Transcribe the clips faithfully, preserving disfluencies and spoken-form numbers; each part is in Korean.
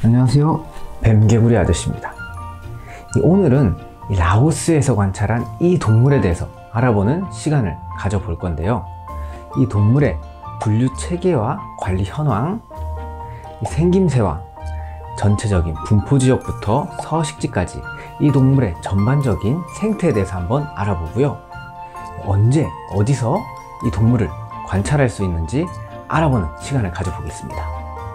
안녕하세요, 뱀개구리 아저씨입니다. 오늘은 라오스에서 관찰한 이 동물에 대해서 알아보는 시간을 가져볼 건데요. 이 동물의 분류 체계와 관리 현황, 생김새와 전체적인 분포 지역부터 서식지까지 이 동물의 전반적인 생태에 대해서 한번 알아보고요. 언제 어디서 이 동물을 관찰할 수 있는지 알아보는 시간을 가져보겠습니다.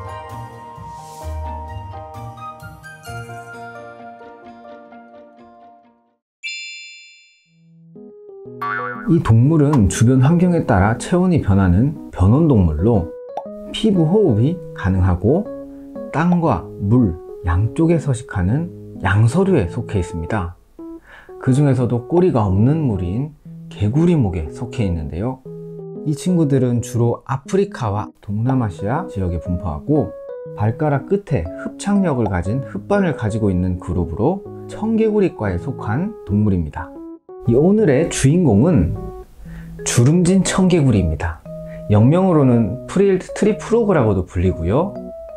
이 동물은 주변 환경에 따라 체온이 변하는 변온동물로 피부 호흡이 가능하고 땅과 물 양쪽에 서식하는 양서류에 속해 있습니다. 그 중에서도 꼬리가 없는 무리인 개구리목에 속해 있는데요. 이 친구들은 주로 아프리카와 동남아시아 지역에 분포하고 발가락 끝에 흡착력을 가진 흡반을 가지고 있는 그룹으로 청개구리과에 속한 동물입니다. 이 오늘의 주인공은 주름진 청개구리입니다. 영명으로는 프릴드 트리프로그라고도 불리고요.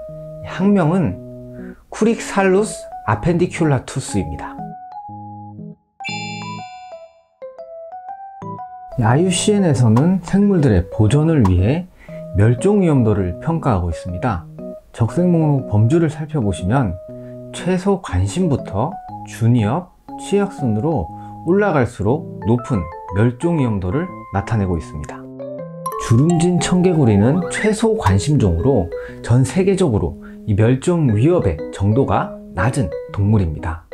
학명은 쿠릭살루스 아펜디큘라투스입니다. 아이유씨엔에서는 생물들의 보존을 위해 멸종 위험도를 평가하고 있습니다. 적색목록 범주를 살펴보시면 최소 관심부터 준위협, 취약 순으로 올라갈수록 높은 멸종 위험도를 나타내고 있습니다. 주름진 청개구리는 최소 관심종으로 전 세계적으로 이 멸종 위협의 정도가 낮은 동물입니다.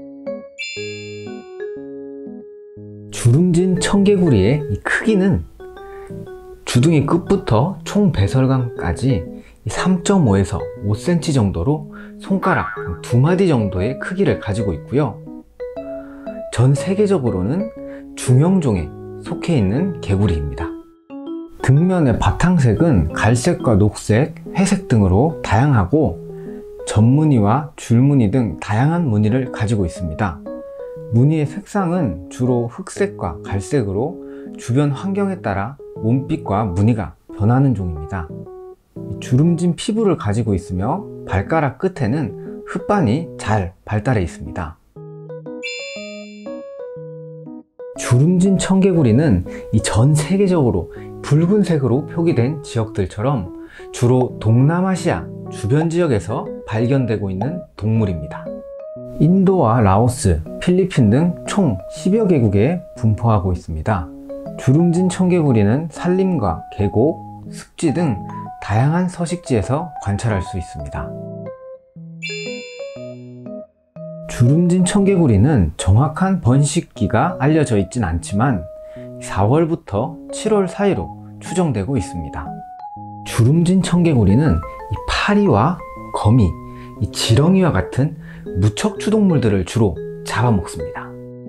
주름진 청개구리의 이 크기는 주둥이 끝부터 총 배설관까지 삼 점 오에서 오 센티미터 정도로 손가락 두 마디 정도의 크기를 가지고 있고요. 전 세계적으로는 중형종에 속해 있는 개구리입니다. 등면의 바탕색은 갈색과 녹색, 회색 등으로 다양하고 점무늬와 줄무늬 등 다양한 무늬를 가지고 있습니다. 무늬의 색상은 주로 흑색과 갈색으로 주변 환경에 따라 몸빛과 무늬가 변하는 종입니다. 주름진 피부를 가지고 있으며 발가락 끝에는 흡반이 잘 발달해 있습니다. 주름진 청개구리는 이 전 세계적으로 붉은색으로 표기된 지역들처럼 주로 동남아시아 주변 지역에서 발견되고 있는 동물입니다. 인도와 라오스, 필리핀 등 총 십여 개국에 분포하고 있습니다. 주름진 청개구리는 산림과 계곡, 습지 등 다양한 서식지에서 관찰할 수 있습니다. 주름진 청개구리는 정확한 번식기가 알려져 있진 않지만 사월부터 칠월 사이로 추정되고 있습니다. 주름진 청개구리는 이 파리와 거미, 이 지렁이와 같은 무척추 동물들을 주로 잡아먹습니다.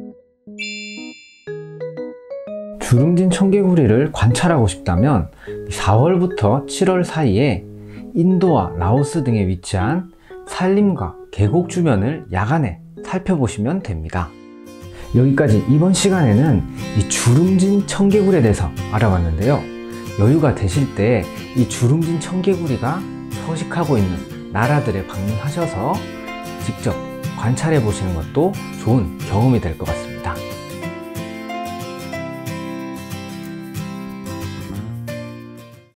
주름진 청개구리를 관찰하고 싶다면 사월부터 칠월 사이에 인도와 라오스 등에 위치한 산림과 계곡 주변을 야간에 살펴보시면 됩니다. 여기까지 이번 시간에는 이 주름진 청개구리에 대해서 알아봤는데요. 여유가 되실 때 이 주름진 청개구리가 서식하고 있는 나라들에 방문하셔서 직접 관찰해 보시는 것도 좋은 경험이 될 것 같습니다.